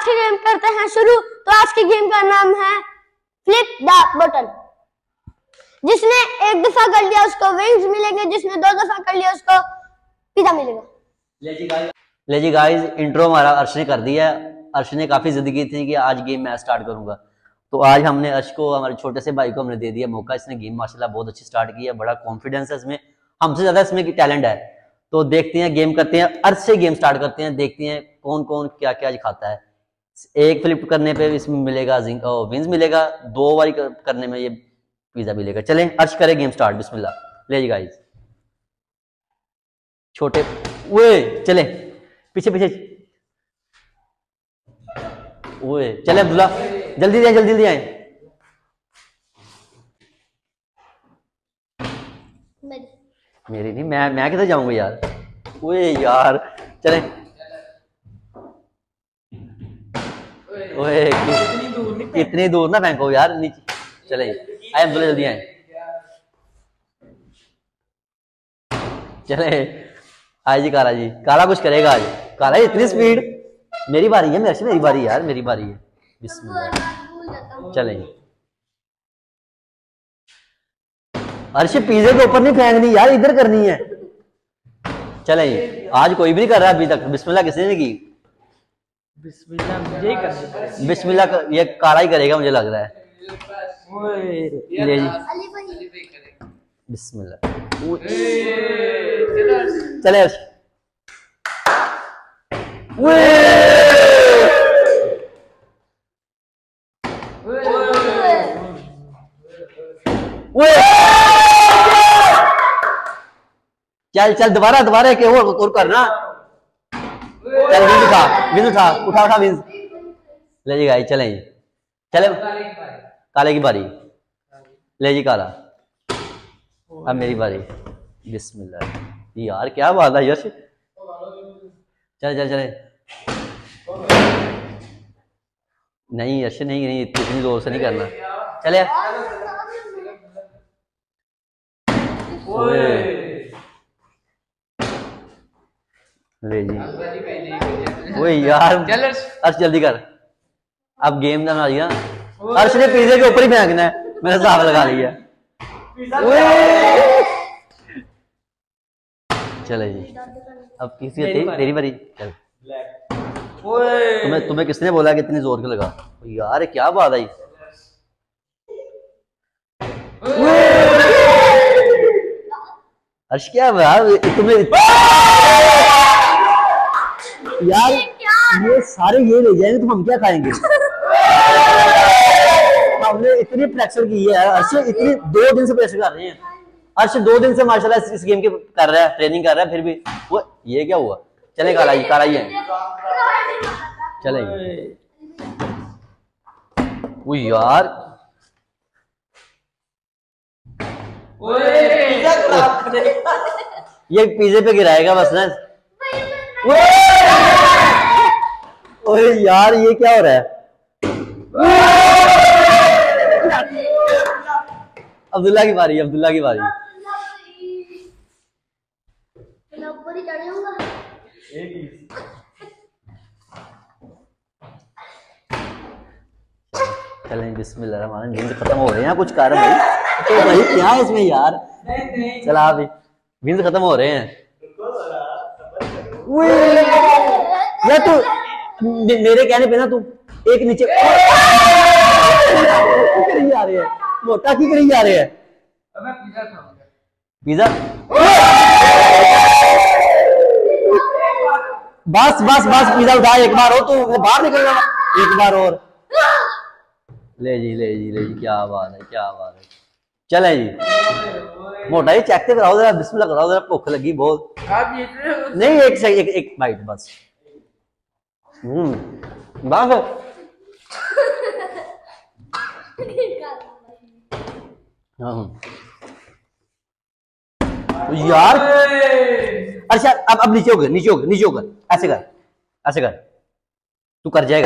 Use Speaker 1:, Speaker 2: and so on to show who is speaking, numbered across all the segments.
Speaker 1: आज की गेम करते हैं शुरू। तो आज की गेम का नाम है फ्लिप द बटन। जिसने एक दफा कर लिया उसको विंग्स मिलेंगे, जिसने 2 दफा कर लिया उसको पिज़्ज़ा मिलेगा।
Speaker 2: ले जी गाइस, इंट्रो हमारा अर्श ने कर दिया है। अर्श ने काफी जिद की थी कि आज गेम मैं स्टार्ट करूंगा, तो आज हमने अर्श को, हमारे छोटे से भाई को हमने दे दिया मौका। इसने गेम माशाल्लाह बहुत अच्छी स्टार्ट की है, बड़ा कॉन्फिडेंस है इसमें, हमसे ज्यादा इसमें टैलेंट है। तो देखते हैं, गेम करते हैं, अर्श से गेम स्टार्ट करते हैं, देखते हैं कौन कौन क्या क्या आज खाता है। एक फ्लिप करने पे इसमें मिलेगा विंस मिलेगा, 2 बारी करने में ये पिज़्ज़ा मिलेगा। चलें अर्श करे गेम स्टार्ट, बिस्मिल्लाह। ले जी गाइस, छोटे वो चले पीछे पीछे, वो चले अब्दुल्ला, जल्दी दे जल्दी जल्दी आए। मेरी नहीं, मैं किधर जाऊंगा यार। ओए यार चले, ओए इतनी दूर ना फेंको यार नीचे। चले आए अब्दुल्ला, जल्दी आए। चले आज जी काला, जी काला कुछ करेगा आज। काला इतनी स्पीड। मेरी बारी है, मेरी बारी यार, मेरी बारी है। बिस्मिल्लाह। चले अर्श, पिज़्ज़े के ऊपर नहीं फेंकनी यार, इधर करनी है। चले आज कोई भी नहीं कर रहा अभी तक। बिस्मिल्लाह किसने नहीं की?
Speaker 3: बिस्मिल्लाह मुझे ही करनी पड़ेगी।
Speaker 2: बिस्मिल्लाह ये काला ही करेगा मुझे लग रहा है। ले जी बिस्मिल्लाह। चले अर्श, चल चल दोबारा दोबारा के और करना। चल विंस उठा, विंस उठा उठा उठा विंस। ले जी गाइस, चले चले, काले की बारी। ले जी काला, अब मेरी बारी। बिस्मिल्लाह। यार क्या बात है यश। चल चल चले। नहीं यश, नहीं नहीं इतनी जोर से नहीं करना। चले ले जी। वो यार अर्श जल्दी कर, अब गेम ना ना। अर्श ने पिज़्ज़े के ऊपर ही फेंकना है, मैंने हिसाब लगा लिया। चले जी, अब किसी तेरी बारी। चल तुम्हें किसने बोला कि इतनी जोर के लगा? यार क्या बात आई। अर्श क्या यार तुम्हें यार, ये सारे ये ले जाएंगे तो हम क्या खाएंगे? हमने इतनी प्रेशर की है अर्श, इतनी 2 दिन से प्रेशर कर रहे हैं। अर्श 2 दिन से माशाल्लाह इस गेम के कर रहा है, ट्रेनिंग कर रहा है, फिर भी वो ये क्या हुआ? चले काला ही है। चले वो यार, ये पिज़्ज़े पे गिराएगा बस ना। ओए यार ये क्या हो रहा है? अब्दुल्ला की बारी, अब्दुल्ला की बारी। चलें बिस्मिल्लाह, गेम खत्म हो रहे हैं, कुछ कर भाई। तो भाई क्या है इसमें यार? चला अभी विंस खत्म हो रहे हैं। या तू मेरे कहने पे ना तू एक नीचे करी जा रहे हैं, मोटा की करी जा रहे हैं। पिज़्ज़ा बस बस बस, पिज़्ज़ा उठा एक बार हो तो वो बाहर निकल जाएगा। एक बार और। ले जी ले जी ले जी, क्या बात है क्या बात है। चले जी मोटा ये चेक तो कराओ जरा, बिस्मिल्लाह कराओ जरा, भूख लगी बहुत। नहीं एक बाइट बस। बस यार। अच्छा अब नीचे होकर नीचे होकर नीचे होकर, ऐसे कर तू कर जाएगा।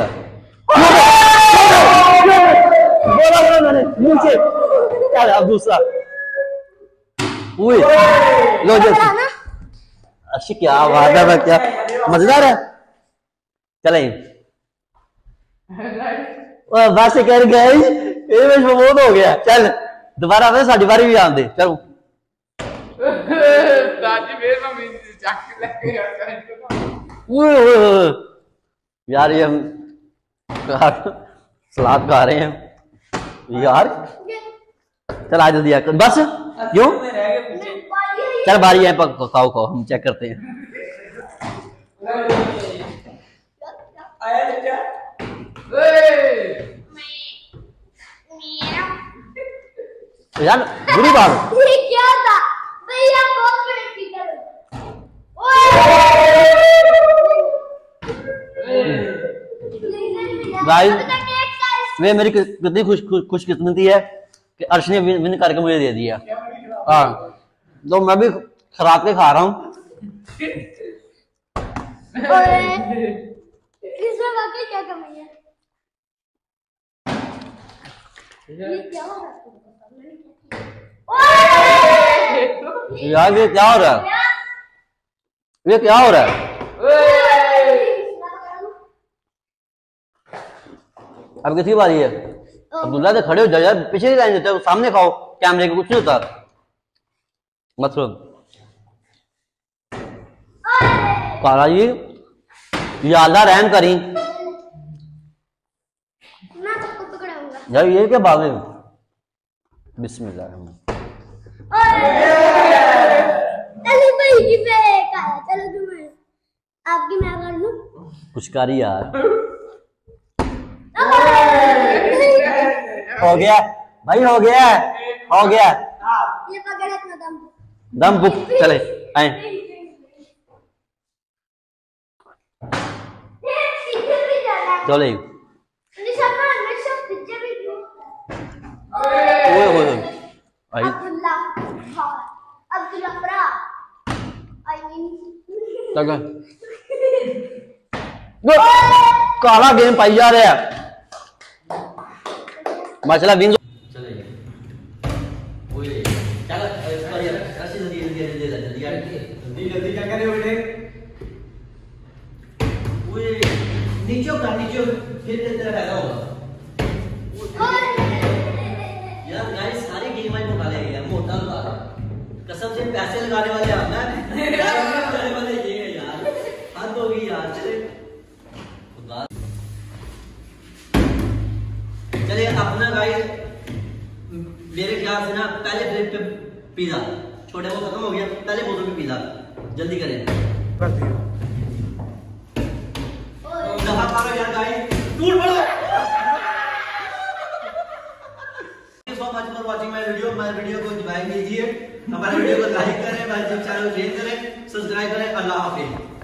Speaker 2: बोला नीचे। अब दूसरा लो जो। अच्छा क्या बात है, क्या मजेदार है। चले बस कर गए ये बहुत हो गया। चल दोबारा आवे साडी बारी भी आंदे चलो
Speaker 3: दादी फिर मैं चक लेके
Speaker 2: यार ये हम सलाद खा रहे हैं यार। चल आ जल्दी आ बस क्यों चल बारी है खाओ खाओ हम चेक करते हैं। यार बुरी बात
Speaker 1: ये क्या था भैया बहुत बड़े स्पीकर
Speaker 2: गाइस वे मेरी कितनी खुशकिस्मती है कि अर्श ने विन करके मुझे दे दिया। हाँ तो मैं भी खराब के खा रहा हूँ।
Speaker 1: इसमें वाकई क्या कमी है? ये क्या हो रहा है?
Speaker 2: यार ये क्या हो रहा है? ये क्या हो रहा है? अब किसकी बारी है? अब्दुल्ला से खड़े हो जाओ यार पीछे नहीं जाने देते सामने खाओ कैमरे के कुछ नहीं होता मतलब। काला जी या अल्लाह रहम करी
Speaker 1: मैं सबको पकड़ाऊंगा
Speaker 2: यार ये क्या बात है? बिस्मिल्लाह
Speaker 1: चलो भाई की पे काला चलो तुम्हें आपकी मैं कर लूं
Speaker 2: कुछ करी यार। हो गया भाई हो गया
Speaker 1: ये पकड़ अपना
Speaker 2: दम बुक चले आए। चले काला गेम पाई जा रहा है माशाल्लाह विंग
Speaker 4: जल्दी क्या करे बेटे नीचे फिर तेरा फायदा होगा
Speaker 2: यार गाइस सारी गेम आज उठा लेंगे यार मोटा उठा कसम से पैसे लगाने वाले आना लगाने वाले ये है यार हद हो गई यार। चले अपना गाइस मेरे ख्याल से ना पहले प्लेट पे पिज्जा छोटे वो खत्म हो गया पहले बोतल पे पिज्जा जल्दी करें दफा मारो यार गाइस टूट पड़ो। So much for watching my video को एंजॉय कीजिए हमारे वीडियो को लाइक करें हमारे चैनल को शेयर करें सब्सक्राइब करें। अल्लाह हाफिज़।